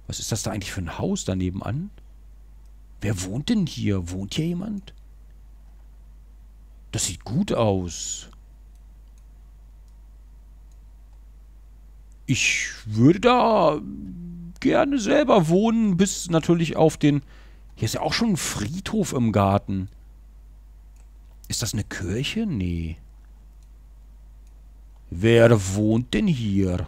Was ist das da eigentlich für ein Haus daneben an? Wer wohnt denn hier? Wohnt hier jemand? Das sieht gut aus. Ich würde da gerne selber wohnen, bis natürlich auf den... Hier ist ja auch schon ein Friedhof im Garten. Ist das eine Kirche? Nee. Wer wohnt denn hier?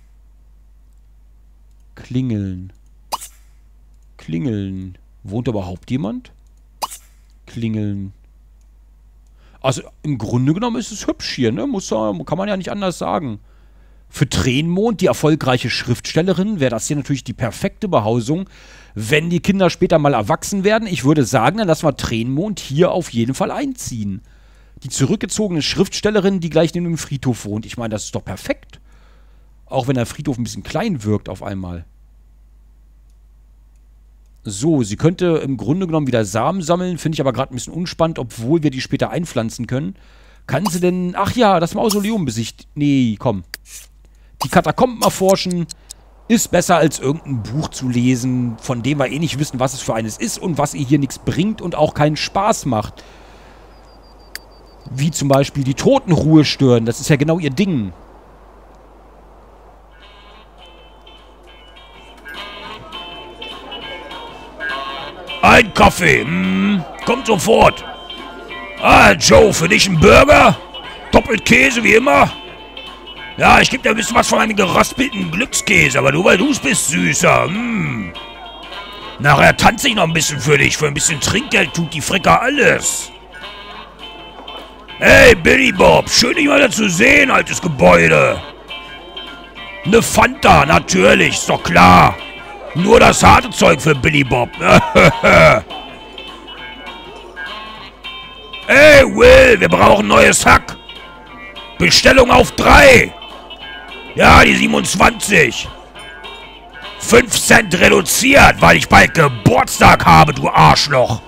Klingeln. Klingeln. Wohnt überhaupt jemand? Klingeln. Also im Grunde genommen ist es hübsch hier, ne? Kann man ja nicht anders sagen. Für Tränenmond, die erfolgreiche Schriftstellerin, wäre das hier natürlich die perfekte Behausung, wenn die Kinder später mal erwachsen werden. Ich würde sagen, dann lassen wir Tränenmond hier auf jeden Fall einziehen. Die zurückgezogene Schriftstellerin, die gleich neben dem Friedhof wohnt. Ich meine, das ist doch perfekt. Auch wenn der Friedhof ein bisschen klein wirkt auf einmal. So, sie könnte im Grunde genommen wieder Samen sammeln, finde ich aber gerade ein bisschen unspannend, obwohl wir die später einpflanzen können. Kann sie denn... Ach ja, das Mausoleum besichtigen. Nee, komm. Die Katakomben erforschen ist besser als irgendein Buch zu lesen, von dem wir eh nicht wissen, was es für eines ist und was ihr hier nichts bringt und auch keinen Spaß macht. Wie zum Beispiel die Totenruhe stören. Das ist ja genau ihr Ding. Ein Kaffee. Kommt sofort. Ah, Joe, für dich ein Burger? Doppelt Käse wie immer? Ja, ich gebe dir ein bisschen was von einem geraspelten Glückskäse, aber nur weil du es bist, Süßer. Nachher tanze ich noch ein bisschen für dich. Für ein bisschen Trinkgeld tut die Fricker alles. Hey, Billy Bob, schön dich mal wieder zu sehen, altes Gebäude. Ne Fanta, natürlich, ist doch klar. Nur das harte Zeug für Billy Bob. Hey, Will, wir brauchen neues Hack. Bestellung auf 3. Ja, die 27. 5 Cent reduziert, weil ich bald Geburtstag habe, du Arschloch.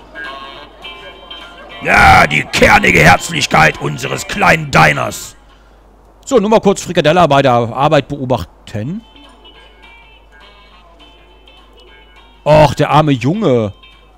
Ja, die kernige Herzlichkeit unseres kleinen Diners. So, nur mal kurz Frikadella bei der Arbeit beobachten. Och, der arme Junge.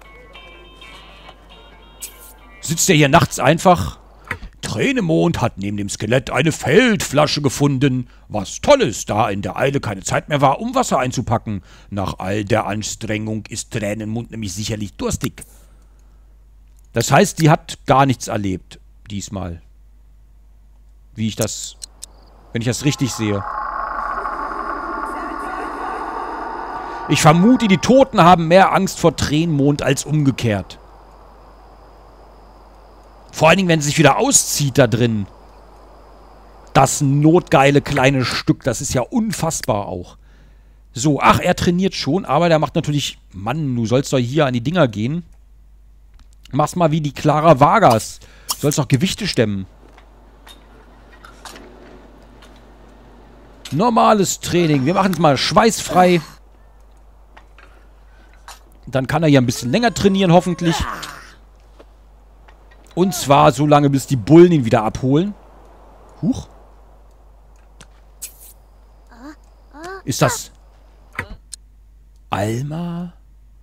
Sitzt der hier nachts einfach? Tränenmond hat neben dem Skelett eine Feldflasche gefunden. Was Tolles, da in der Eile keine Zeit mehr war, um Wasser einzupacken. Nach all der Anstrengung ist Tränenmond nämlich sicherlich durstig. Das heißt, die hat gar nichts erlebt. Diesmal. Wenn ich das richtig sehe. Ich vermute, die Toten haben mehr Angst vor Tränenmond als umgekehrt. Vor allen Dingen, wenn sie sich wieder auszieht da drin. Das notgeile kleine Stück, das ist ja unfassbar auch. So, ach, er trainiert schon, aber der macht natürlich... Mann, du sollst doch hier an die Dinger gehen. Mach's mal wie die Clara Vargas. Du sollst doch Gewichte stemmen. Normales Training. Wir machen es mal schweißfrei. Dann kann er hier ein bisschen länger trainieren, hoffentlich. Und zwar so lange, bis die Bullen ihn wieder abholen. Huch. Ist das... Alma?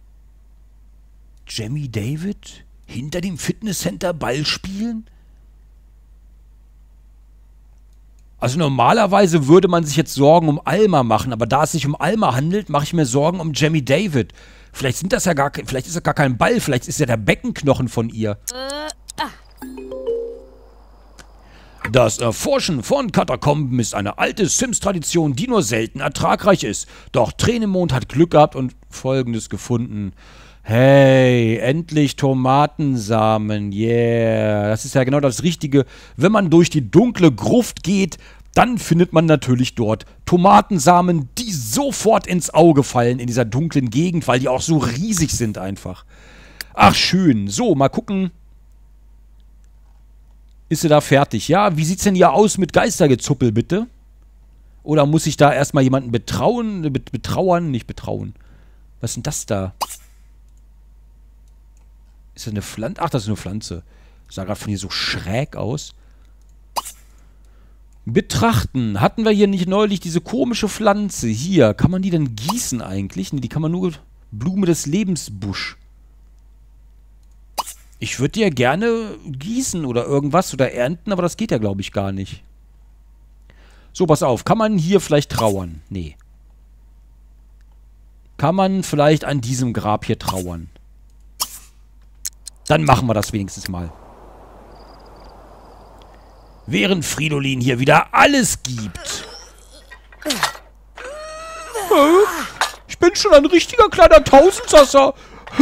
Jamie David? Hinter dem Fitnesscenter Ball spielen? Also normalerweise würde man sich jetzt Sorgen um Alma machen, aber da es sich um Alma handelt, mache ich mir Sorgen um Jamie David. Vielleicht sind das ja vielleicht ist das gar kein Ball, vielleicht ist ja der Beckenknochen von ihr. Das Erforschen von Katakomben ist eine alte Sims-Tradition, die nur selten ertragreich ist. Doch Tränenmond hat Glück gehabt und Folgendes gefunden. Hey, endlich Tomatensamen, yeah. Das ist ja genau das Richtige. Wenn man durch die dunkle Gruft geht, dann findet man natürlich dort Tomatensamen, die sofort ins Auge fallen in dieser dunklen Gegend, weil die auch so riesig sind einfach. Ach, schön. So, mal gucken. Ist sie da fertig? Ja, wie sieht's denn hier aus mit Geistergezuppel, bitte? Oder muss ich da erstmal jemanden betrauern? Nicht betrauen. Was ist denn das da? Ist das eine Pflanze? Ach, das ist eine Pflanze. Sah gerade von hier so schräg aus. Betrachten. Hatten wir hier nicht neulich diese komische Pflanze? Hier. Kann man die denn gießen eigentlich? Ne, die kann man nur... Blume des Lebensbusch. Ich würde die ja gerne gießen oder irgendwas oder ernten, aber das geht ja, glaube ich, gar nicht. So, pass auf. Kann man hier vielleicht trauern? Nee. Kann man vielleicht an diesem Grab hier trauern? Dann machen wir das wenigstens mal. Während Fridolin hier wieder alles gibt. Ich bin schon ein richtiger kleiner Tausendsasser.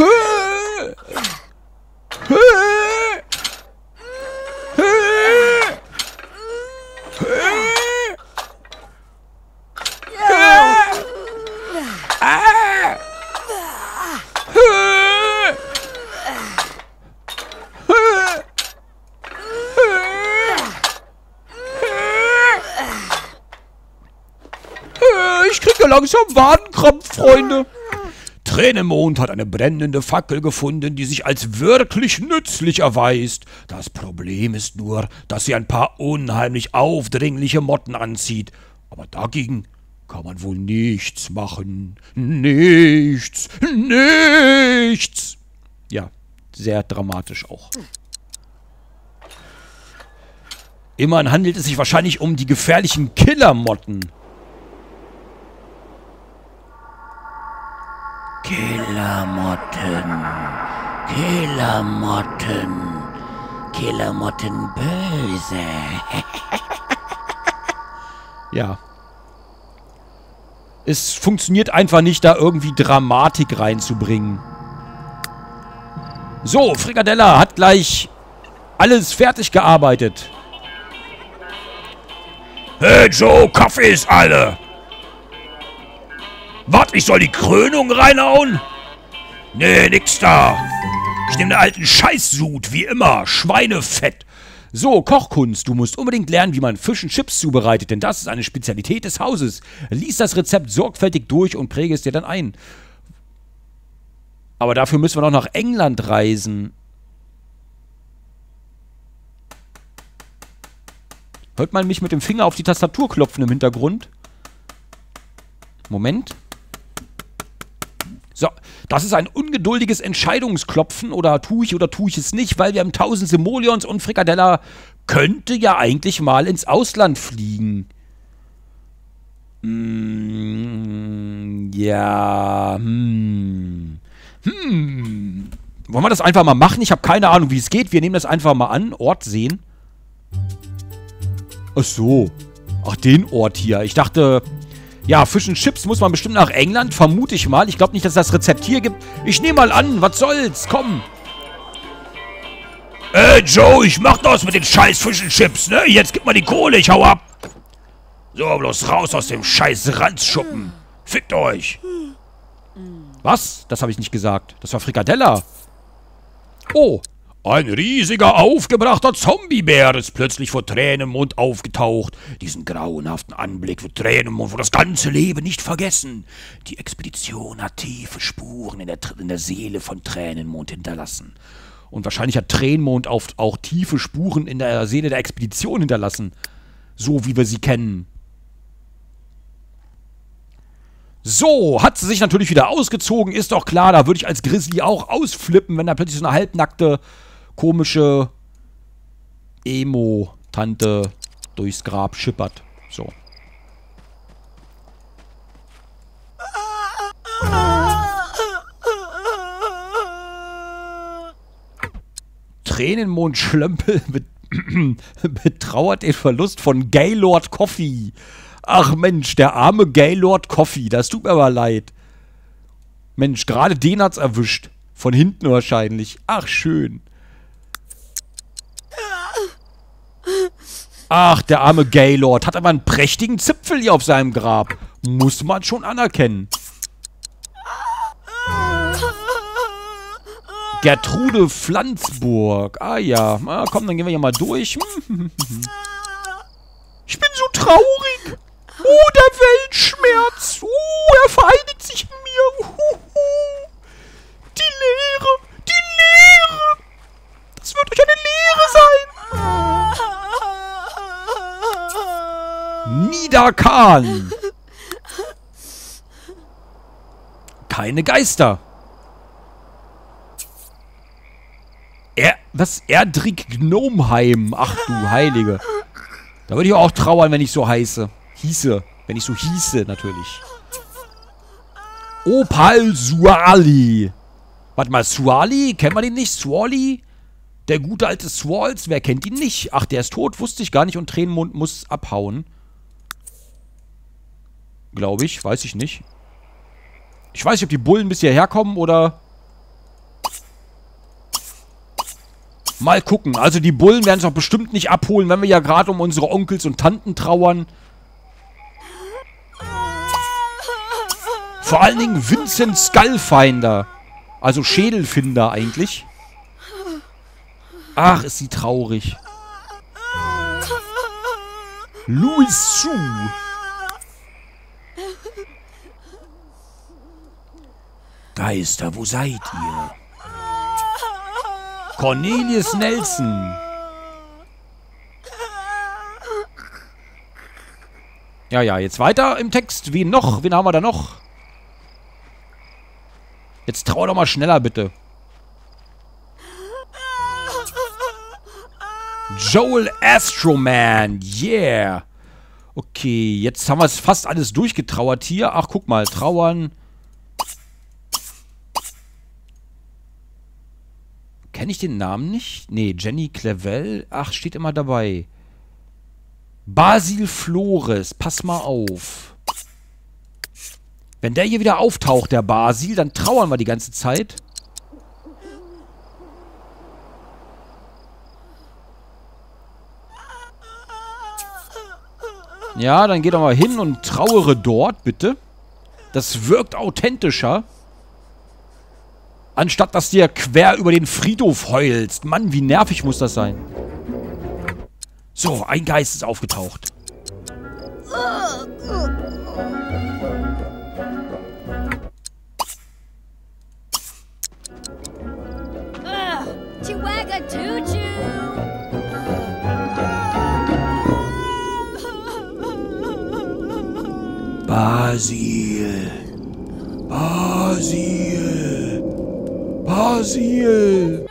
Ich krieg ja langsam Wadenkrampf, Freunde. Tränenmond hat eine brennende Fackel gefunden, die sich als wirklich nützlich erweist. Das Problem ist nur, dass sie ein paar unheimlich aufdringliche Motten anzieht. Aber dagegen kann man wohl nichts machen. Nichts. Nichts. Ja, sehr dramatisch auch. Immerhin handelt es sich wahrscheinlich um die gefährlichen Killermotten. Killermotten. Killermotten. Killermotten böse. Ja. Es funktioniert einfach nicht, da irgendwie Dramatik reinzubringen. So, Frikadella hat gleich alles fertig gearbeitet. Hey Joe, Kaffee ist alle. Was, ich soll die Krönung reinhauen? Nee, nix da. Ich nehme den alten Scheißsud, wie immer. Schweinefett. So, Kochkunst. Du musst unbedingt lernen, wie man Fisch und Chips zubereitet, denn das ist eine Spezialität des Hauses. Lies das Rezept sorgfältig durch und präge es dir dann ein. Aber dafür müssen wir noch nach England reisen. Hört man mich mit dem Finger auf die Tastatur klopfen im Hintergrund? Moment. So, das ist ein ungeduldiges Entscheidungsklopfen. Oder tue ich es nicht, weil wir haben 1000 Simoleons und Frikadella könnte ja eigentlich mal ins Ausland fliegen. Ja. Wollen wir das einfach mal machen? Ich habe keine Ahnung, wie es geht. Wir nehmen das einfach mal an. Ort sehen. Ach so. Ach, den Ort hier. Ich dachte... Ja, Fisch und Chips muss man bestimmt nach England, vermute ich mal. Ich glaube nicht, dass es das Rezept hier gibt. Ich nehme mal an, was soll's, komm. Joe, ich mach das mit den scheiß Fisch und Chips, ne? Jetzt gib mal die Kohle, ich hau ab. So, bloß raus aus dem scheiß Ranzschuppen. Fickt euch. Was? Das habe ich nicht gesagt. Das war Frikadella. Oh. Ein riesiger, aufgebrachter Zombiebär ist plötzlich vor Tränenmond aufgetaucht. Diesen grauenhaften Anblick wird Tränenmond für das ganze Leben nicht vergessen. Die Expedition hat tiefe Spuren in der Seele von Tränenmond hinterlassen. Und wahrscheinlich hat Tränenmond auch tiefe Spuren in der Seele der Expedition hinterlassen. So, wie wir sie kennen. So, hat sie sich natürlich wieder ausgezogen. Ist doch klar, da würde ich als Grizzly auch ausflippen, wenn da plötzlich so eine halbnackte... komische Emo-Tante durchs Grab schippert. So. Tränenmond-Schlömpel betrauert den Verlust von Gaylord Coffee. Ach Mensch, der arme Gaylord Coffee. Das tut mir aber leid. Mensch, gerade den hat's erwischt. Von hinten wahrscheinlich. Ach, schön. Ach, der arme Gaylord hat aber einen prächtigen Zipfel hier auf seinem Grab. Muss man schon anerkennen. Gertrude Pflanzburg. Ah ja, na, komm, dann gehen wir hier mal durch. Ich bin so traurig. Oh, der Weltschmerz. Er vereinigt sich in mir. Die Leere. Die Leere. Das wird euch eine Leere sein. Aga Khan. Keine Geister. Erdrick Gnomeheim. Ach du Heilige. Da würde ich auch trauern, wenn ich so heiße. Wenn ich so hieße, natürlich. Opal Suali. Warte mal, Suali? Kennen wir den nicht? Suali? Der gute alte Swalls? Wer kennt ihn nicht? Ach, der ist tot, wusste ich gar nicht. Und Tränenmond muss abhauen. Glaube ich, weiß ich nicht. Ich weiß nicht, ob die Bullen bis hierher kommen oder... Mal gucken. Also die Bullen werden es doch bestimmt nicht abholen, wenn wir ja gerade um unsere Onkels und Tanten trauern. Vor allen Dingen Vincent Skullfinder. Also Schädelfinder eigentlich. Ach, ist sie traurig. Louis Sue. Geister, wo seid ihr? Cornelius Nelson. Ja, jetzt weiter im Text. Wen noch? Wen haben wir da noch? Jetzt trau doch mal schneller, bitte. Joel Astroman. Yeah. Okay, jetzt haben wir es fast alles durchgetrauert hier. Ach, guck mal. Trauern. Kenne ich den Namen nicht? Nee, Jenny Clevel. Ach, steht immer dabei. Basil Flores. Pass mal auf. Wenn der hier wieder auftaucht, der Basil, dann trauern wir die ganze Zeit. Ja, dann geh doch mal hin und trauere dort, bitte. Das wirkt authentischer. Anstatt, dass du dir quer über den Friedhof heulst. Mann, wie nervig muss das sein. So, ein Geist ist aufgetaucht. Basil. Basil. Basil.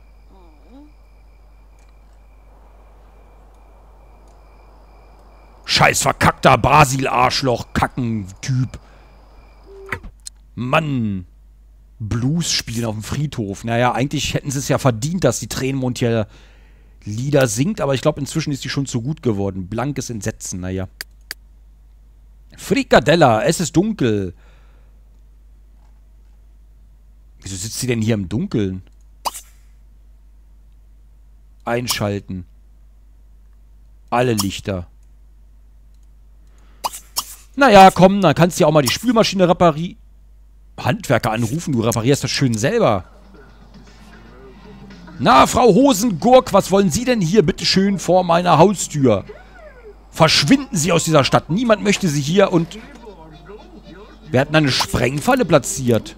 Scheiß verkackter Basil-Arschloch-Kacken-Typ. Mann. Blues spielen auf dem Friedhof. Naja, eigentlich hätten sie es ja verdient, dass die Tränenmond hier Lieder singt, aber ich glaube, inzwischen ist die schon zu gut geworden. Blankes Entsetzen, naja. Frikadella, es ist dunkel. Wieso sitzt sie denn hier im Dunkeln? Einschalten. Alle Lichter. Naja, komm, dann kannst du ja auch mal die Spülmaschine reparieren. Handwerker anrufen, du reparierst das schön selber. Na, Frau Hosengurk, was wollen Sie denn hier bitteschön vor meiner Haustür? Verschwinden Sie aus dieser Stadt. Niemand möchte Sie hier und... Wir hatten eine Sprengfalle platziert.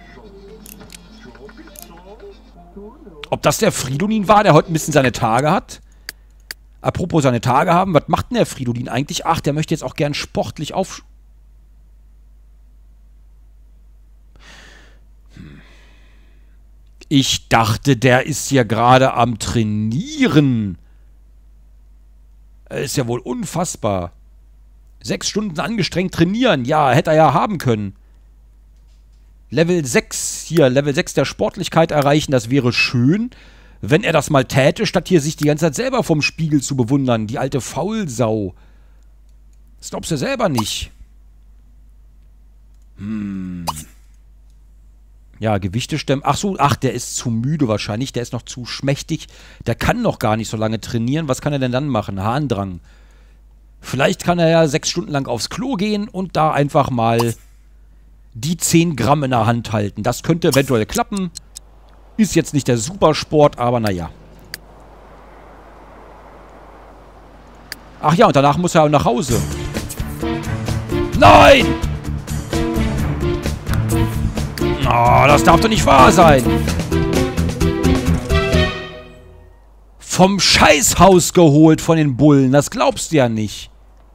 Ob das der Fridolin war, der heute ein bisschen seine Tage hat? Apropos seine Tage haben, was macht denn der Fridolin eigentlich? Ach, der möchte jetzt auch gern sportlich auf... Ich dachte, der ist hier gerade am Trainieren. Ist ja wohl unfassbar. 6 Stunden angestrengt trainieren. Ja, hätte er ja haben können. Level 6. Hier, Level 6 der Sportlichkeit erreichen. Das wäre schön, wenn er das mal täte, statt hier sich die ganze Zeit selber vom Spiegel zu bewundern. Die alte Faulsau. Das glaubst du selber nicht. Ja, Gewichte stemmen. Ach so, ach, der ist zu müde wahrscheinlich. Der ist noch zu schmächtig. Der kann noch gar nicht so lange trainieren. Was kann er denn dann machen? Harndrang. Vielleicht kann er ja 6 Stunden lang aufs Klo gehen und da einfach mal die 10 Gramm in der Hand halten. Das könnte eventuell klappen. Ist jetzt nicht der Supersport, aber naja. Ach ja, und danach muss er nach Hause. Nein! Oh, das darf doch nicht wahr sein. Vom Scheißhaus geholt von den Bullen. Das glaubst du ja nicht.